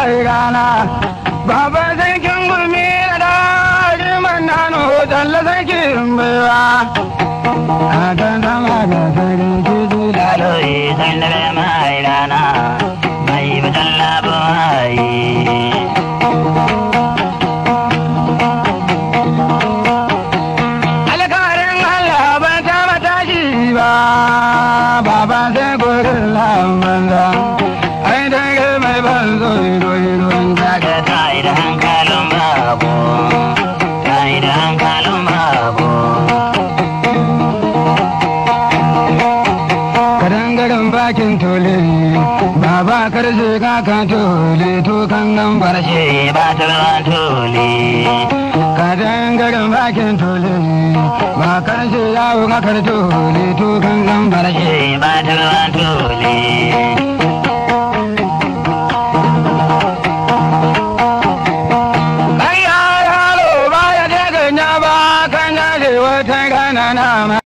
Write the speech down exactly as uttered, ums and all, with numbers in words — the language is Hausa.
mai rana baba sarkin gumi da riman nano talla sarkin baiwa a kan zama da sarkin tudu laloyi sandar mai rana mai bajan labarai alkarin Allah ban ta matashi ba baba sai gurin lambanza ai dange mai ban zo ido-idon jaga ta yi da hankalin babu ta yi da hankalin babu kadangaren bakin tole baba karshe kakan tole to kan nan barshe ba ta ruwan tole kadangaren bakin tole ba karshe yawo kakar tole to kan nan barshe ba ta ruwan tole wata gana na